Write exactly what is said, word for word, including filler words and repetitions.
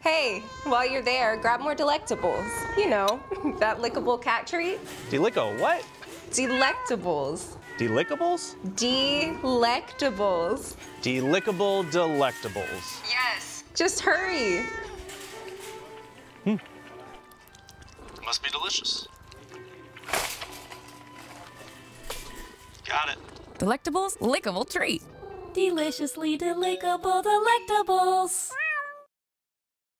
Hey, while you're there, grab more Delectables. You know, that lickable cat treat. Delico what? Delectables. Delickables? Delectables. Delickable delectables. Yes. Just hurry. Hmm. Must be delicious. Got it. Delectables, lickable treat. Deliciously delickable Delectables.